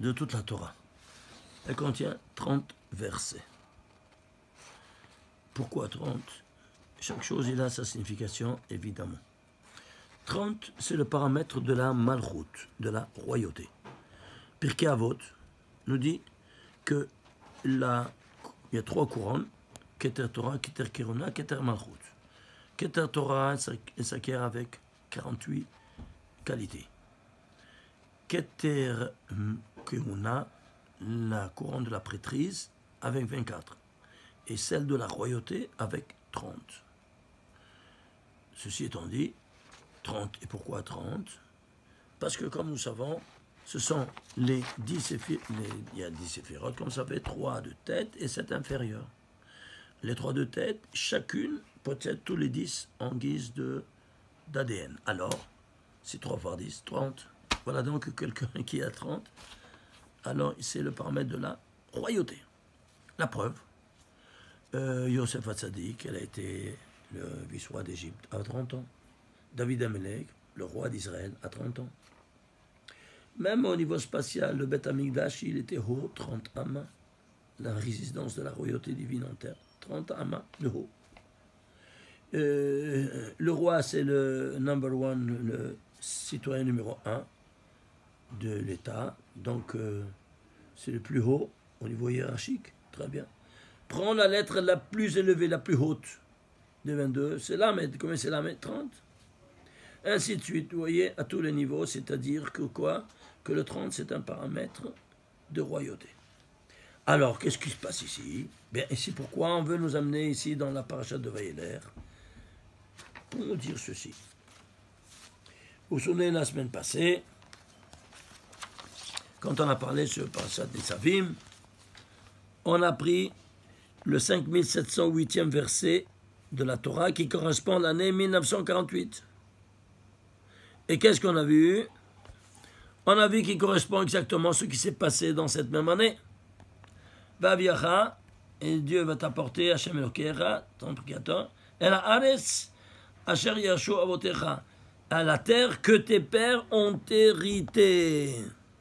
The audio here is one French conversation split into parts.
de toute la Torah. Elle contient 30 versets. Pourquoi 30? Chaque chose, il a sa signification, évidemment. 30, c'est le paramètre de la malchoute, de la royauté. Pirkei Avot nous dit que il y a 3 couronnes, Keter Torah, Keter Keruna, Keter Malchut. Keter Torah, elle s'acquiert avec 48 qualités. Keter Keruna, la couronne de la prêtrise, avec 24. Et celle de la royauté, avec 30. Ceci étant dit, 30. Et pourquoi 30? Parce que, comme nous savons, ce sont les 10 séphirotes, il y a 10 séphirotes, comme ça fait 3 de tête et 7 inférieurs. Les 3 de tête, chacune possède tous les 10 en guise d'ADN. Alors, c'est 3 fois 10, 30. Voilà donc quelqu'un qui a 30. Alors, c'est le paramètre de la royauté. La preuve, Yosef Hatzadik, elle a été le vice-roi d'Égypte à 30 ans. David Amelech, le roi d'Israël, à 30 ans. Même au niveau spatial, le Beth Amikdash, il était haut, 30 amas. La résidence de la royauté divine en terre, 30 amas de haut. Le roi, c'est le number one, le citoyen numéro 1 de l'État. Donc, c'est le plus haut au niveau hiérarchique. Très bien. Prends la lettre la plus élevée, la plus haute de 22. C'est Lamed. Combien c'est Lamed? 30. Ainsi de suite, vous voyez, à tous les niveaux, c'est-à-dire que quoi? Que le 30, c'est un paramètre de royauté. Alors, qu'est-ce qui se passe ici? Bien, et c'est pourquoi on veut nous amener ici dans la paracha de Vaïler, pour nous dire ceci. Vous vous souvenez, la semaine passée, quand on a parlé sur le parashat des Savim, on a pris le 5708e verset de la Torah qui correspond à l'année 1948. Et qu'est-ce qu'on a vu? On a vu qu'il correspond exactement à ce qui s'est passé dans cette même année. Vaviacha, et Dieu va t'apporter, Hashem Elokecha, ton Créateur, et la Ares, Asher Yashu Avotecha, à la terre que tes pères ont héritée.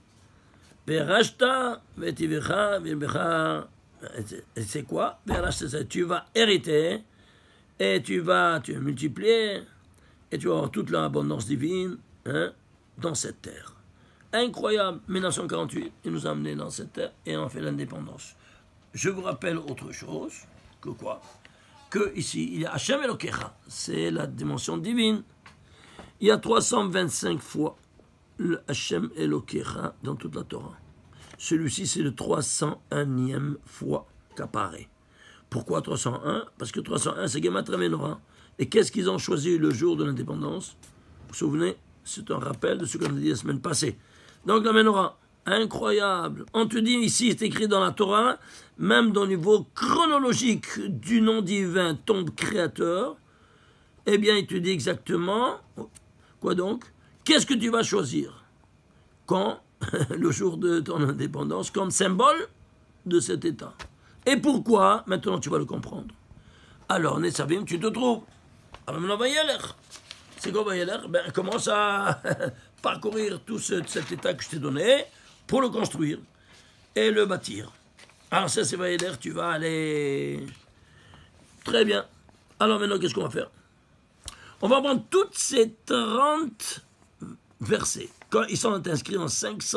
Berashta, Vetivecha, Vivecha, et c'est quoi? Berashta, tu vas hériter, et tu vas multiplier, et tu vas avoir toute l'abondance divine dans cette terre. Incroyable, 1948, il nous a amenés dans cette terre et on a fait l'indépendance. Je vous rappelle autre chose, que quoi? Que ici, il y a Hashem Elokecha, c'est la dimension divine. Il y a 325 fois le Hashem Elokecha dans toute la Torah. Celui-ci, c'est le 301e fois qu'apparaît. Pourquoi 301? Parce que 301, c'est Gematria Menorah. Et qu'est-ce qu'ils ont choisi le jour de l'indépendance? Vous vous souvenez? C'est un rappel de ce qu'on a dit la semaine passée. Donc la Menorah, incroyable. On te dit ici, c'est écrit dans la Torah, même dans le niveau chronologique du nom divin, ton créateur, eh bien il te dit exactement, quoi donc? Qu'est-ce que tu vas choisir? Quand? Le jour de ton indépendance, comme symbole de cet état. Et pourquoi? Maintenant tu vas le comprendre. Alors, Netsavim, tu te trouves. Alors maintenant, Vaïler. C'est quoi Vaïler? Ben, commence à parcourir tout cet état que je t'ai donné pour le construire et le bâtir. Alors ça, c'est Vaïler, tu vas aller... Très bien. Alors maintenant, qu'est-ce qu'on va faire? On va prendre toutes ces 30 versets. Quand ils sont inscrits en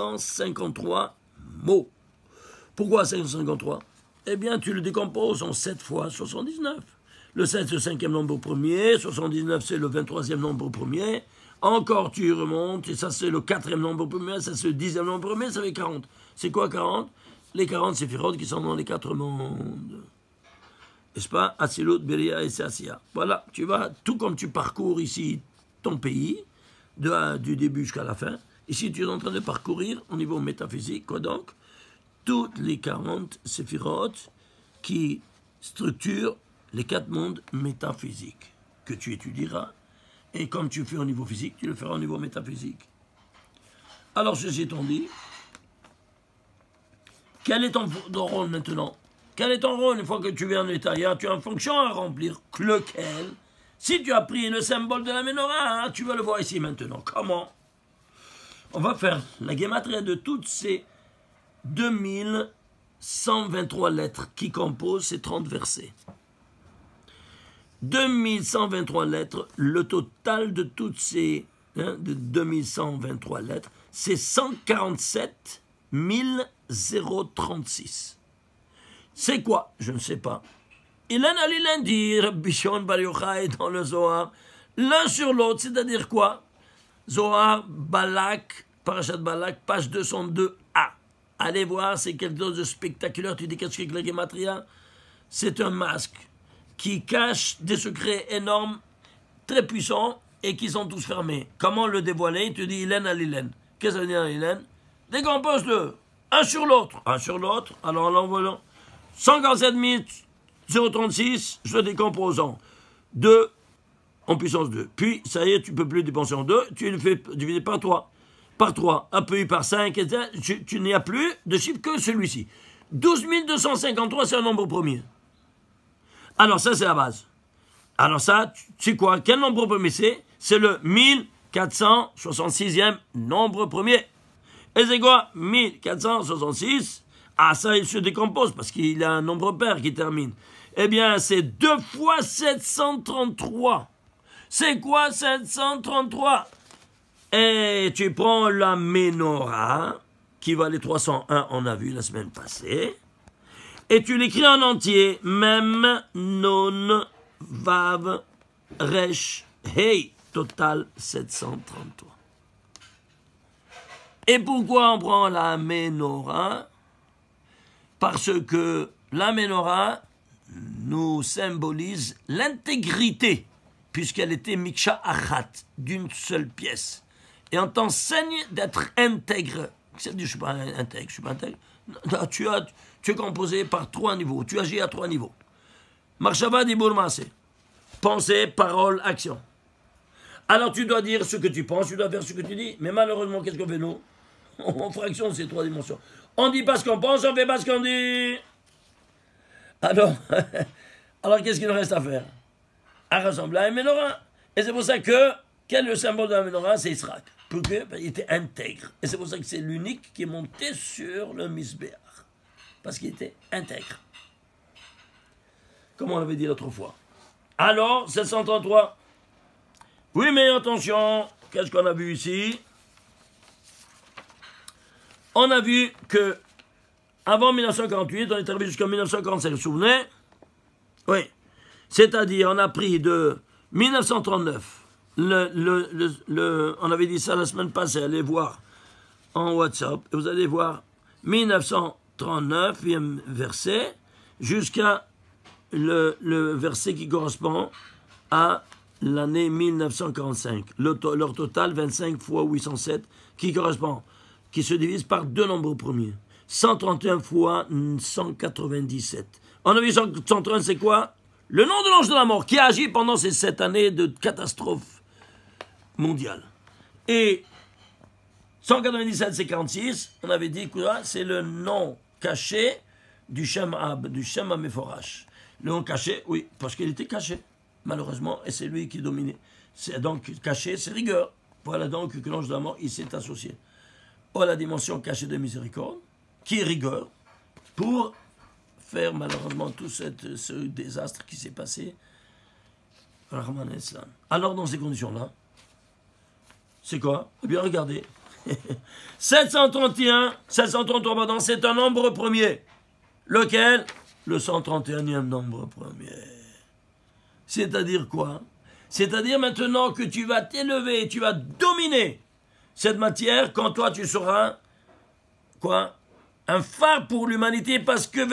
553 mots. Pourquoi 553? Eh bien, tu le décomposes en 7 fois 79. Le 7, c'est le 5e nombre premier, 79, c'est le 23e nombre premier. Encore, tu remontes, et ça, c'est le 4e nombre premier, ça, c'est le 10e nombre premier, ça fait 40. C'est quoi 40? Les 40 séphirotes qui sont dans les 4 mondes. N'est-ce pas? Atzilut, Beria et Sassia. Voilà, tu vas, tout comme tu parcours ici ton pays, du début jusqu'à la fin. Ici, tu es en train de parcourir au niveau métaphysique, quoi donc? Toutes les 40 séphirotes qui structurent les 4 mondes métaphysiques que tu étudieras. Et comme tu fais au niveau physique, tu le feras au niveau métaphysique. Alors, ceci étant dit, quel est ton rôle maintenant? Quel est ton rôle une fois que tu viens en état? Tu as une fonction à remplir. Lequel? Si tu as pris le symbole de la Menorah, tu vas le voir ici maintenant. Comment? On va faire la guématria de toutes ces 2123 lettres qui composent ces 30 versets. 2123 lettres, le total de toutes ces de 2123 lettres, c'est 147 036. C'est quoi? Je ne sais pas. Ilan Alilan dit, Rabbi Shimon Bar Yochai dans le Zohar, l'un sur l'autre, c'est-à-dire quoi? Zohar, Balak, Parashat Balak, page 202a. Allez voir, c'est quelque chose de spectaculaire. Tu dis qu'est-ce que la Gematria? C'est un masque qui cache des secrets énormes, très puissants, et qui sont tous fermés. Comment le dévoiler? Tu dis Ilan Alilan. Qu'est-ce que ça veut dire Ilan? Décompose-le. Un sur l'autre. Un sur l'autre. Alors l'envoyons. 147 036, je le décompose en 2 en puissance 2. Puis, ça y est, tu ne peux plus dépenser en 2, tu le fais diviser par 3. Par 3, un peu par 5, etc. Tu n'y as plus de chiffre que celui-ci. 12 253, c'est un nombre premier. Alors ça, c'est la base. Alors ça, tu sais quoi? Quel nombre premier c'est? C'est le 1466e nombre premier. Et c'est quoi? 1466. Ah, ça, il se décompose parce qu'il a un nombre pair qui termine. Eh bien, c'est 2 fois 733. C'est quoi 733? Et tu prends la Ménorah, qui valait 301, on a vu la semaine passée, et tu l'écris en entier. Mem, Non, Vav, Resh, Hey. Total 733. Et pourquoi on prend la Ménorah? Parce que la Ménorah nous symbolise l'intégrité, puisqu'elle était Miksha Achat, d'une seule pièce. Et on t'enseigne d'être intègre. C'est-à-dire, je ne suis pas intègre, je suis pas intègre. Non, tu es composé par 3 niveaux, tu agis à 3 niveaux. Marshava Dibur Maaseh. Pensée, parole, action. Alors tu dois dire ce que tu penses, tu dois faire ce que tu dis. Mais malheureusement, qu'est-ce qu'on fait nous? On fractionne ces 3 dimensions. On dit pas ce qu'on pense, on fait pas ce qu'on dit. Alors qu'est-ce qu'il nous reste à faire? À rassembler à une Ménorah. Et c'est pour ça que, quel est le symbole de la Ménorah? C'est Israël. Pourquoi? Parce qu'il était intègre. Et c'est pour ça que c'est l'unique qui est monté sur le Misbéach. Parce qu'il était intègre. Comme on l'avait dit l'autre fois. Alors, 733. Oui, mais attention, qu'est-ce qu'on a vu ici? On a vu que avant 1948, on est arrivé jusqu'en 1947, vous vous souvenez? Oui. C'est-à-dire, on a pris de 1939, on avait dit ça la semaine passée, allez voir en WhatsApp, et vous allez voir 1939e verset, jusqu'à le verset qui correspond à l'année 1945. Leur total, 25 fois 807, qui se divise par 2 nombres premiers. 131 fois 197. On a vu 131, c'est quoi? Le nom de l'ange de la mort, qui a agi pendant ces 7 années de catastrophe mondiale. Et 197, c'est 46. On avait dit quoi? C'est le nom caché du Shem HaMeforash. Le nom caché, oui, parce qu'il était caché, malheureusement, et c'est lui qui dominait. C'est donc caché, c'est rigueur. Voilà donc que l'ange de la mort, il s'est associé à la dimension cachée de miséricorde, qui est rigueur, pour faire malheureusement tout ce désastre qui s'est passé. Alors dans ces conditions-là, c'est quoi? Eh bien regardez, 733, pardon, c'est un nombre premier. Lequel? Le 131e nombre premier. C'est-à-dire quoi? C'est-à-dire maintenant que tu vas t'élever, tu vas dominer cette matière quand toi tu seras quoi? Un phare pour l'humanité, parce que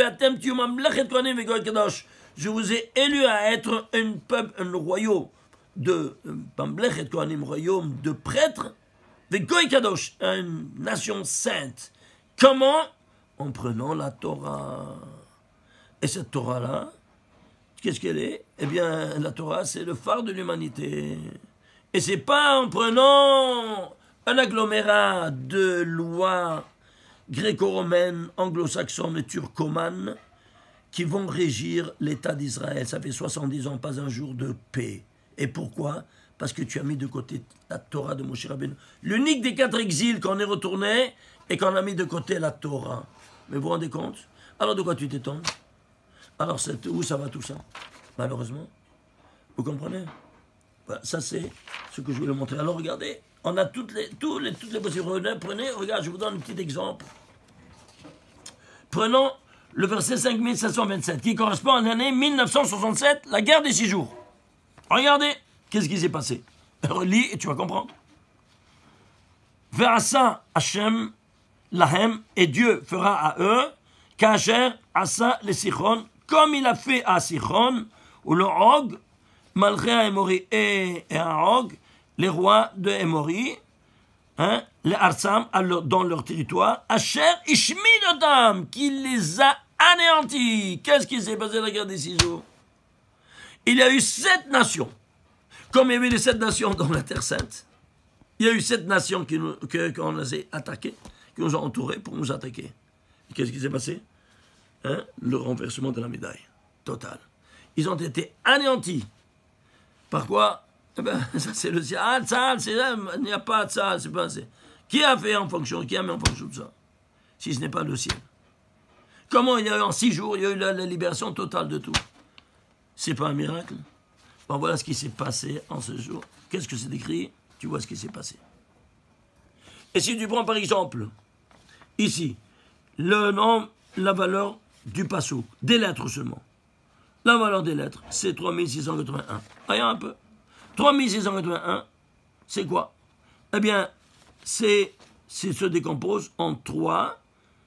je vous ai élu à être un peuple, un royaume de royaume de prêtres, une nation sainte. Comment? En prenant la Torah. Et cette Torah-là, qu'est-ce qu'elle est? Eh bien, la Torah, c'est le phare de l'humanité. Et c'est pas en prenant un agglomérat de lois gréco-romaines, anglo-saxonnes et turcomanes qui vont régir l'État d'Israël. Ça fait 70 ans, pas un jour de paix. Et pourquoi? Parce que tu as mis de côté la Torah de Moshe Rabbeinu. L'unique des 4 exils qu'on est retourné et qu'on a mis de côté la Torah. Mais vous vous rendez compte? Alors de quoi tu t'étonnes? Alors où ça va tout ça? Malheureusement. Vous comprenez? Voilà, ça c'est ce que je voulais montrer. Alors regardez, on a toutes les possibilités. Prenez, regarde, je vous donne un petit exemple. Prenons le verset 5727 qui correspond à l'année 1967, la guerre des 6 jours. Regardez, qu'est-ce qui s'est passé? Relis et tu vas comprendre. Ve'asa Hashem lahem, et Dieu fera à eux, kasher asa les Sichon, comme il a fait à Sichon, ou le Og, malgré Amori et un Og, les rois de Amori, hein, les Arsam, dans leur territoire, Asher Ishmidotam, qui les a anéantis. Qu'est-ce qui s'est passé dans la guerre des 6 jours? Il y a eu 7 nations. Comme il y avait les 7 nations dans la Terre Sainte, il y a eu 7 nations qu'on a attaquées, qui nous ont entourés pour nous attaquer. Et qu'est-ce qui s'est passé? Hein? Le renversement de la médaille. Total. Ils ont été anéantis. Par quoi? Eh ben, ça c'est le ciel. Ah, ça, il n'y a pas de ça, c'est pas assez. Qui a fait en fonction, qui a mis en fonction de ça? Si ce n'est pas le ciel. Comment il y a eu en 6 jours, il y a eu la libération totale de tout? C'est pas un miracle? Bon, voilà ce qui s'est passé en ce jour. Qu'est-ce que c'est écrit? Tu vois ce qui s'est passé. Et si tu prends par exemple, ici, le nom, la valeur du passouk, des lettres seulement. La valeur des lettres, c'est 3681. Voyons un peu. 3681, c'est quoi? Eh bien, c'est se décompose en 3,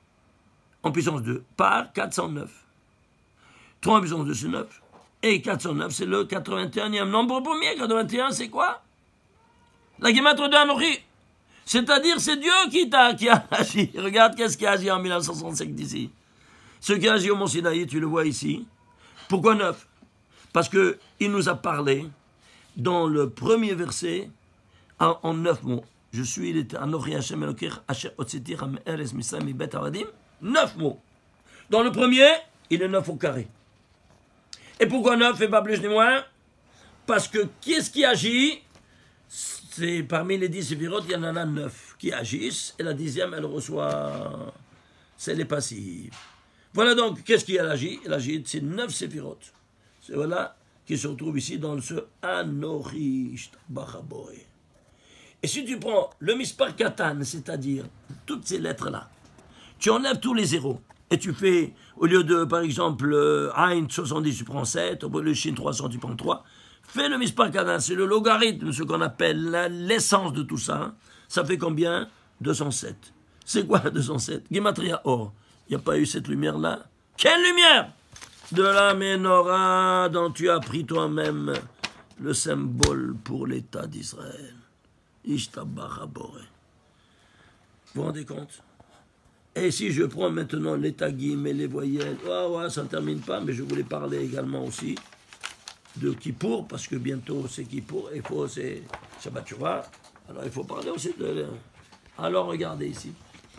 en puissance 2, par 409. 3 en puissance 2, c'est 9. Et 409, c'est le 81e nombre premier. 81, c'est quoi? La guématre de Anochi. C'est-à-dire, c'est Dieu qui a agi. Regarde qu'est-ce qui a agi en 1965 d'ici. Ce qui a agi au Mont Sinaï, tu le vois ici. Pourquoi 9? Parce qu'il nous a parlé dans le premier verset en 9 mots. Je suis Anochi Hashem Eloker Asher Otsiti Ram Eres Misraim Mibet Avadim. 9 mots. Dans le premier, il est 9 au carré. Et pourquoi 9 et pas plus ni moins? Parce que qu'est-ce qui agit? C'est parmi les 10 séphirotes, il y en a 9 qui agissent, et la 10e, elle reçoit, c'est les passives. Voilà donc, qu'est-ce qui agit? Elle agit, c'est 9 séphirotes. C'est voilà qui se retrouve ici dans ce Anochi Bachaboy. Et si tu prends le Mispar Katan, c'est-à-dire toutes ces lettres-là, tu enlèves tous les zéros, et tu fais, au lieu de, par exemple, Ein 70, tu prends 7, au lieu de Shin 300, tu prends 3. Fais le Mispar Katan, c'est le logarithme, ce qu'on appelle l'essence de tout ça. Hein. Ça fait combien? 207. C'est quoi 207? Gematria Or. Il n'y a pas eu cette lumière-là? Quelle lumière? De la Ménorah dont tu as pris toi-même le symbole pour l'État d'Israël. Ishtabachabore. Vous vous rendez compte? Et si je prends maintenant les tagim et les voyelles, ça ne termine pas, mais je voulais parler également aussi de Kippour, parce que bientôt c'est Kippour, et c'est Shabbat Shuvah, alors il faut parler aussi de... Alors regardez ici.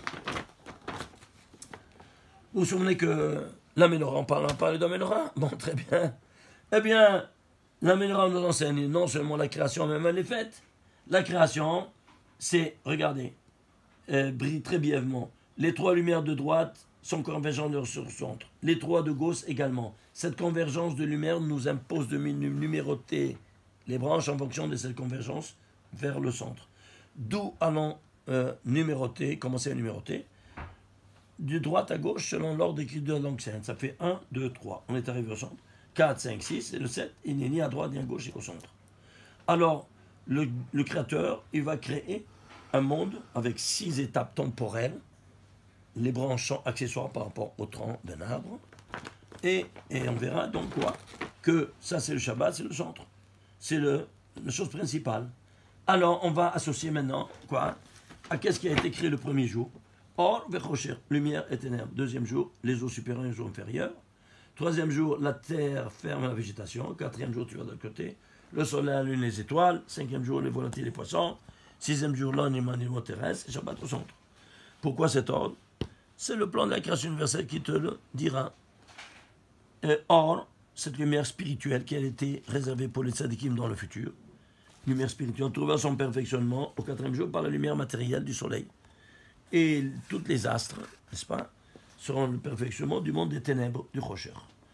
Vous vous souvenez que la Ménorah, on parle de la Ménorah? Bon, très bien. Eh bien, la Ménorah nous enseigne non seulement la création, mais même elle est faite. La création, c'est, regardez, brille très brièvement. Les 3 lumières de droite sont convergentes sur le centre. Les 3 de gauche également. Cette convergence de lumière nous impose de numéroter les branches en fonction de cette convergence vers le centre. D'où allons numéroter, commencer à numéroter, de droite à gauche selon l'ordre écrit de la langue sainte. Ça fait 1, 2, 3. On est arrivé au centre. 4, 5, 6 et le 7, il n'est ni à droite ni à gauche, il est au centre. Alors, le créateur, il va créer un monde avec 6 étapes temporelles. Les branches sont accessoires par rapport au tronc d'un arbre. Et on verra donc quoi? Que ça c'est le Shabbat, c'est le centre. C'est la chose principale. Alors on va associer maintenant quoi? À qu'est-ce qui a été créé le premier jour? Or, Vechocher, lumière et ténèbres. Deuxième jour, les eaux supérieures et les eaux inférieures. Troisième jour, la terre ferme la végétation. Quatrième jour, tu vas de l'autre côté. Le soleil, la lune, les étoiles. Cinquième jour, les volatiles, les poissons. Sixième jour, l'homme, les animaux terrestres. Et Shabbat au centre. Pourquoi cet ordre? C'est le plan de la création universelle qui te le dira. Or, cette lumière spirituelle qui a été réservée pour les tzadikim dans le futur, lumière spirituelle, trouvant son perfectionnement au 4e jour par la lumière matérielle du soleil. Et toutes les astres, n'est-ce pas, seront le perfectionnement du monde des ténèbres, du Rocher.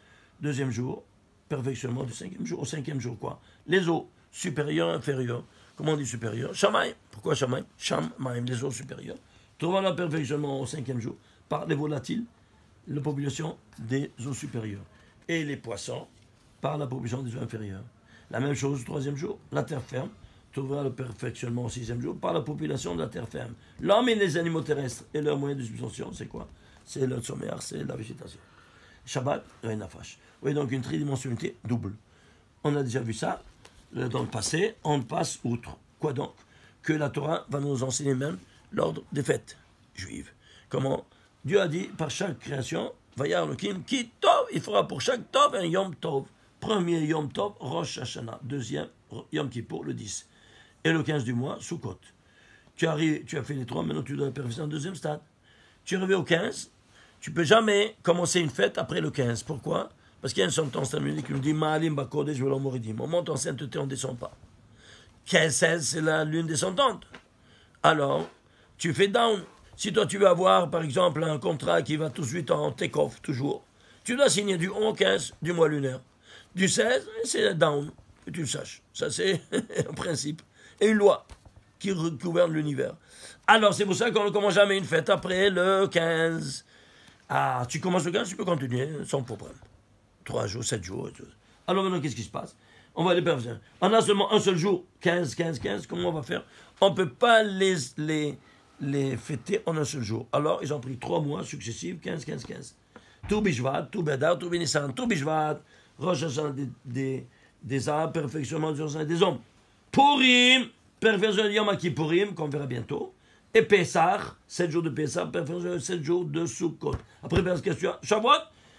2e jour, perfectionnement du 5e jour. Au 5e jour, quoi? Les eaux supérieures, inférieures. Comment on dit supérieures? Shamaï. Pourquoi Shamaï? Shamaï, les eaux supérieures. Trouvant le perfectionnement au 5e jour par les volatiles, la population des eaux supérieures. Et les poissons par la population des eaux inférieures. La même chose au 3e jour, la terre ferme trouvera le perfectionnement au 6e jour par la population de la terre ferme. L'homme et les animaux terrestres et leurs moyens de subvention, c'est quoi? C'est le sommaire, c'est la végétation. Shabbat, rien à fâche. Oui, donc une tridimensionnalité double. On a déjà vu ça dans le passé, on passe outre. Quoi donc? Que la Torah va nous enseigner même l'ordre des fêtes juives. Comment? Dieu a dit par chaque création, Vayar Elohim, qui tov, il fera pour chaque tov un Yom Tov. Premier Yom Tov, Rosh Hashanah. 2e, Yom Kippour, le 10. Et le 15 du mois, Sukkot. Tu as fait les 3, maintenant tu dois perfectionner un 2e stade. Tu es arrivé au 15, tu ne peux jamais commencer une fête après le 15. Pourquoi? Parce qu'il y a une sentence talmudique qui nous dit Ma'alim Bakodesh Velo Moridim. On monte en sainteté, on ne descend pas. 15-16, c'est la lune descendante. Alors, tu fais down. Si toi tu veux avoir, par exemple, un contrat qui va tout de suite en take-off, toujours, tu dois signer du 11 au 15 du mois lunaire. Du 16, c'est down, que tu le saches. Ça, c'est un principe. Et une loi qui gouverne l'univers. Alors, c'est pour ça qu'on ne commence jamais une fête après le 15. Ah, tu commences le 15, tu peux continuer sans problème. 3 jours, 7 jours. Et tout. Alors maintenant, qu'est-ce qui se passe? On va les perfectionner. On a seulement un seul jour, 15, 15, 15. Comment on va faire? On ne peut pas les fêter en un seul jour. Alors, ils ont pris 3 mois successifs, 15, 15, 15. Tout Bishvat, tout Bedar, tout Benissan, tout Bishvat, Rosh Hashanah des arbres, perfectionnement des hommes. Purim, perfectionnement de Yom Kippourim, qu'on verra bientôt. Et Pessah, 7 jours de Pessah, perfectionnement 7 jours de Sukkot. Après, question, Shavuot,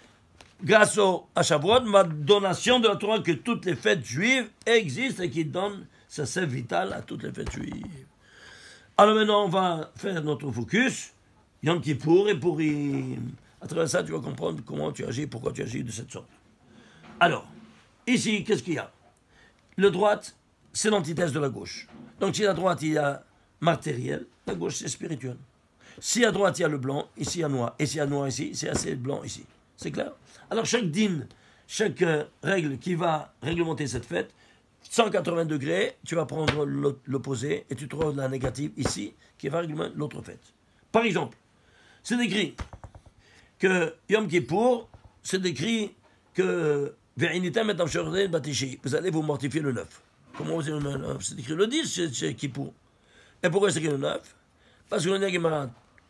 grâce à Shavuot, ma donation de la Torah que toutes les fêtes juives existent et qui donne sa sève vitale à toutes les fêtes juives. Alors maintenant, on va faire notre focus, Yom Kippour et Purim. À travers ça, tu vas comprendre comment tu agis, pourquoi tu agis de cette sorte. Alors, ici, qu'est-ce qu'il y a? Le droite, c'est l'antithèse de la gauche. Donc, si à droite, il y a matériel, la gauche, c'est spirituel. Si à droite, il y a le blanc, ici, il y a noir. Et s'il y a noir ici, c'est assez blanc ici. C'est clair? Alors, chaque dîne, chaque règle qui va réglementer cette fête, 180 degrés, tu vas prendre l'opposé et tu trouves la négative ici qui va réglementer l'autre fête. Par exemple, c'est écrit que Yom Kippour, c'est écrit que vous allez vous mortifier le 9. Comment vous dites le 9? C'est écrit le 10, c'est Kippour. Et pourquoi c'est écrit le 9? Parce que le Gemara,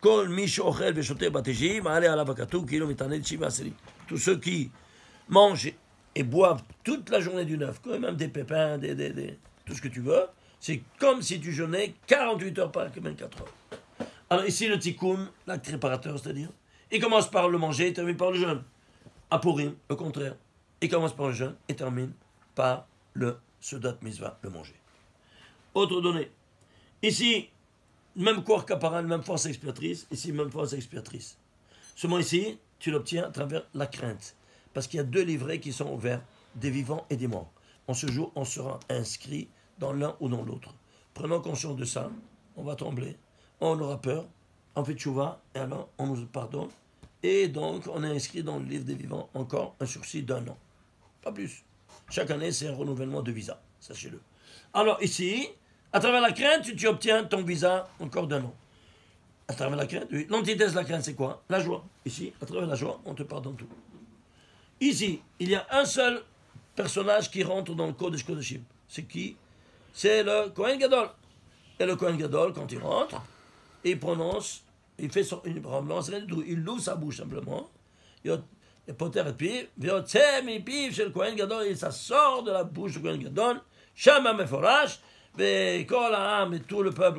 tous ceux qui mangent et boivent toute la journée du 9, quand même des pépins, tout ce que tu veux, c'est comme si tu jeûnais 48 heures par 24 heures. Alors ici le tikkun, l'acte réparateur, c'est-à-dire, il commence par le manger et termine par le jeûne. À Purim, le contraire. Il commence par le jeûne et termine par le Seudat Mitzvah, le manger. Autre donnée. Ici, même corps caparal, même force expiatrice. Ici, même force expiatrice. Seulement ici, tu l'obtiens à travers la crainte. Parce qu'il y a 2 livrets qui sont ouverts, des vivants et des morts. En ce jour, on sera inscrit dans l'un ou dans l'autre. Prenons conscience de ça, on va trembler, on aura peur, on fait tchouva, et alors on nous pardonne. Et donc, on est inscrit dans le livre des vivants encore un sursis d'1 an. Pas plus. Chaque année, c'est un renouvellement de visa, sachez-le. Alors ici, à travers la crainte, tu obtiens ton visa encore d'1 an. À travers la crainte, oui. L'antithèse de la crainte, c'est quoi? La joie. Ici, à travers la joie, on te pardonne tout. Ici, il y a un seul personnage qui rentre dans le Kodesh Kodeshim. C'est qui? C'est le Kohen Gadol. Et le Kohen Gadol, quand il rentre, il prononce, il fait une prononce, il ouvre sa bouche simplement. Il poter et piv, chez le Kohen Gadol, et ça sort de la bouche du Kohen Gadol. Shama Meforash, et tout le peuple,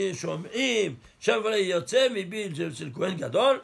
c'est le Kohen Gadol.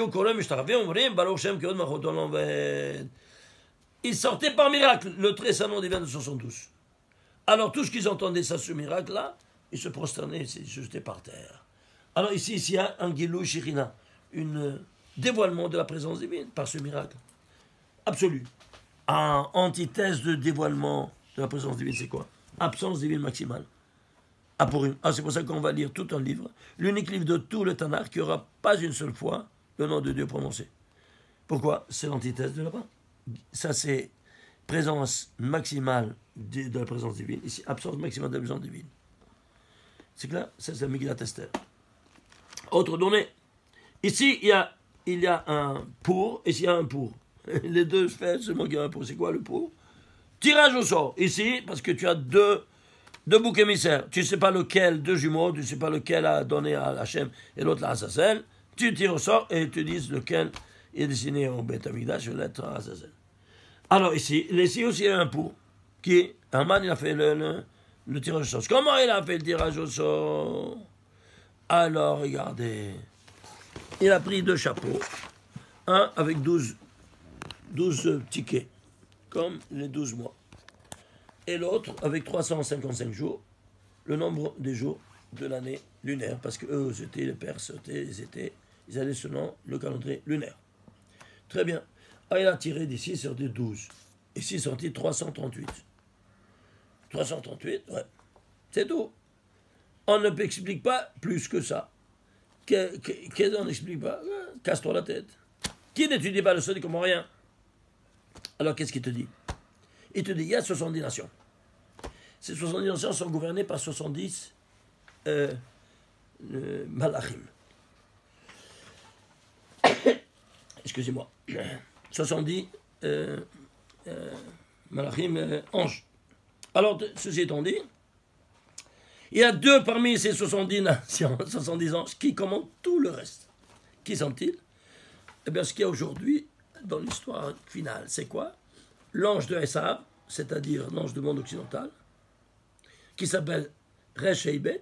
Ils sortaient par miracle, le très saint nom divin de 72. Alors, tout ce qu'ils entendaient, ça, ce miracle-là, ils se prosternaient, ils se jetaient par terre. Alors, ici, il y a un Gilou Shirina, un dévoilement de la présence divine par ce miracle. Absolu. En antithèse de dévoilement de la présence divine, c'est quoi? absence divine maximale. À Purim. Ah, c'est pour ça qu'on va lire tout un livre, l'unique livre de tout le Tanakh qui n'aura pas une seule fois le nom de Dieu prononcé. Pourquoi? C'est l'antithèse de là-bas. Ça, c'est présence maximale de la présence divine. Ici, absence maximale de la présence divine. C'est clair? Ça, c'est la Megillat Esther. Autre donnée. Ici, il y a un pour, et ici, il y a un pour. Les deux faits, c'est moi qui ai un pour. C'est quoi le pour? Tirage au sort. Ici, parce que tu as deux boucs émissaires. Tu ne sais pas lequel, deux jumeaux, tu ne sais pas lequel a donné à Hachem et l'autre à Azazel. Tu tires au sort et tu dis lequel est destiné au Beth Amikdash, je vais l'être à Azazel. Alors ici aussi il y a un pour. Qui, Haman, il a fait le tirage au sort. Comment il a fait le tirage au sort? Alors, regardez. Il a pris deux chapeaux. Un avec 12 tickets, comme les 12 mois. Et l'autre avec 355 jours, le nombre des jours de l'année lunaire, parce que eux, c'était les Perses, ils allaient selon le calendrier lunaire. Très bien. Ah, il a tiré d'ici sur des 12. Ici, sorti 338. 338, ouais. C'est tout. On ne explique pas plus que ça. Qu'est-ce qu'on n'explique pas? Casse-toi la tête. Qui n'étudie pas le sol, il ne comprend rien. Alors, qu'est-ce qu'il te dit? Il te dit, il y a 70 nations. Ces 70 nations sont gouvernées par 70 malachim. Excusez-moi. 70 malachim, anges. Alors, ceci étant dit, il y a deux parmi ces 70 nations, 70 anges, qui commandent tout le reste. Qui sont-ils? Eh bien, ce qu'il y a aujourd'hui, dans l'histoire finale, c'est quoi? L'ange de Esav, c'est-à-dire l'ange du monde occidental, qui s'appelle Resh Heibet,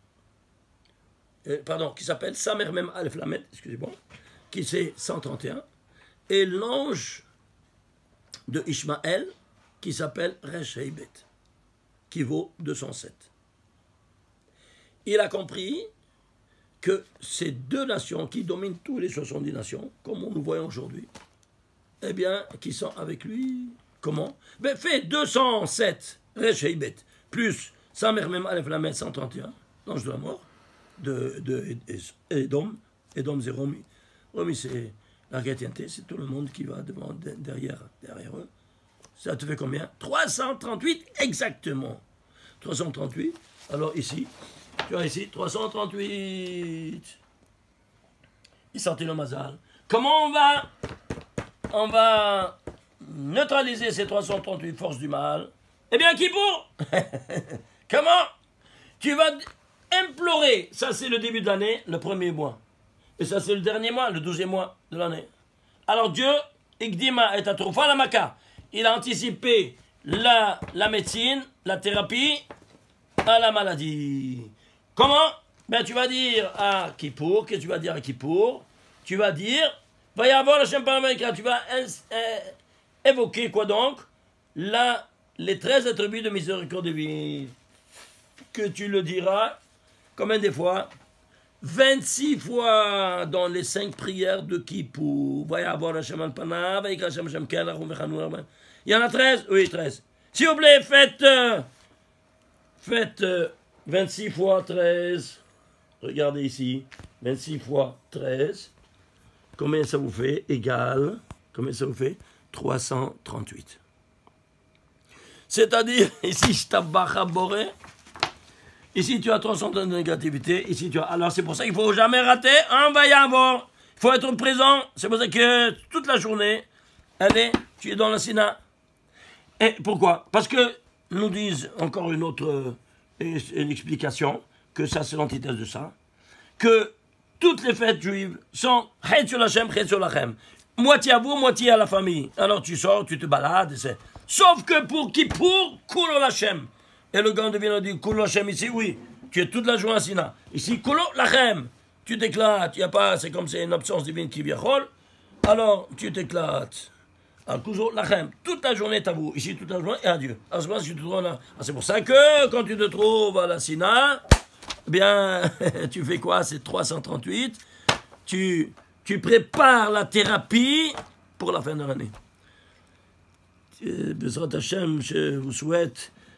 qui s'appelle Samer Mem Aleph Lamed, excusez-moi, qui c'est 131, et l'ange de Ishmaël, qui s'appelle Resh Heibet, qui vaut 207. Il a compris que ces deux nations qui dominent tous les 70 nations, comme nous voyons aujourd'hui, eh bien, qui sont avec lui, comment? Ben, fait 207 Resh Heibet, plus Samer Mem Aleph Lamed 131, l'ange de la mort, de Edom. Edom, c'est Romi. Romi, c'est la chrétienté, c'est tout le monde qui va derrière eux. Ça te fait combien? 338 exactement. 338. Alors ici, tu as ici 338. Il sortit le mazal. Comment on va neutraliser ces 338 forces du mal? Eh bien, qui pour? Comment? Tu vas implorer, ça c'est le début de l'année, le premier mois. Et ça c'est le dernier mois, le 12e mois de l'année. Alors Dieu, Ikdima et Atroufa la Maka, il a anticipé la médecine, la thérapie à la maladie. Comment? Ben tu vas dire à Kippour, qu'est-ce que tu vas dire à Kippour? Tu vas dire, va y avoir le Shemparamaïka, tu vas évoquer quoi donc? Les 13 attributs de miséricorde divine. Que tu le diras, combien de fois? 26 fois dans les 5 prières de Kippour. Il y en a 13? Oui, 13. S'il vous plaît, faites 26 fois 13. Regardez ici. 26 fois 13. Combien ça vous fait? Égal. Combien ça vous fait? 338. C'est-à-dire, ici, je t'abbacha boré. Ici, tu as 300 de négativité. Ici, tu as... Alors, c'est pour ça qu'il ne faut jamais rater un vaillant. Il faut être présent. C'est pour ça que toute la journée, allez, tu es dans la Sina. Et pourquoi? Parce que nous disent encore une autre une explication, que ça, c'est l'antithèse de ça, que toutes les fêtes juives sont Chet sur Hachem, Chet sur Lachem. Moitié à vous, moitié à la famille. Alors, tu sors, tu te balades, c'est... Sauf que pour Kippour, Kulo Lachem. Et le gars devient dit Kulo Lachem ici, oui. Tu es toute la journée à Sina. Ici, Kulo Lachem. Tu t'éclates. Il y a pas, c'est comme c'est une absence divine qui vient. Alors, tu t'éclates. Alors, Kulo Lachem. Toute la journée est à vous. Ici, toute la journée est à Dieu. Alors, tu te trouves là. C'est pour ça que quand tu te trouves à la Sina, eh bien, tu fais quoi? C'est 338. Tu prépares la thérapie pour la fin de l'année. Bezrat Hashem, je vous souhaite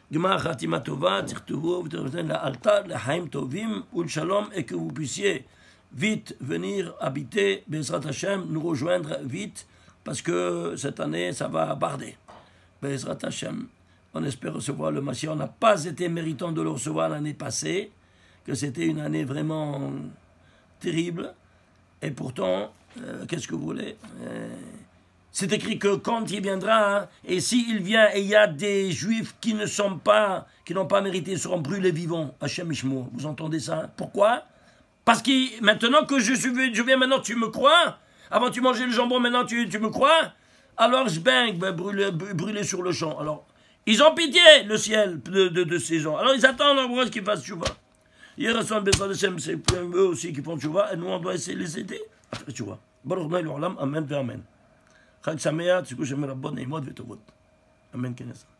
Gmar Khatima Tova, Tirtuvo, la Alta, la Haim Tovim, Ul Shalom, et que vous puissiez vite venir habiter Bezrat Hashem, nous rejoindre vite, parce que cette année, ça va barder. Bezrat Hashem, on espère recevoir le Mashiach. On n'a pas été méritant de le recevoir l'année passée, que c'était une année vraiment terrible. Et pourtant, qu'est-ce que vous voulez c'est écrit que quand il viendra, hein, et s'il vient et il y a des juifs qui n'ont pas mérité, ils seront brûlés vivants. Hachem Ishmo, vous entendez ça? Pourquoi? Parce que maintenant que je viens, maintenant tu me crois? Avant tu mangeais le jambon, maintenant tu me crois? Alors je bang, brûler sur le champ. Alors, ils ont pitié, le ciel, de ces gens. Alors ils attendent en gros qu'ils fassent tchouva. Hier, c'est eux aussi qui font tchouva, et nous on doit essayer de les aider à faire tchouva. Baruch Amen, amen. חג שמח, תזכו שמרבות נעימות וטובות. אמן כן יעשה.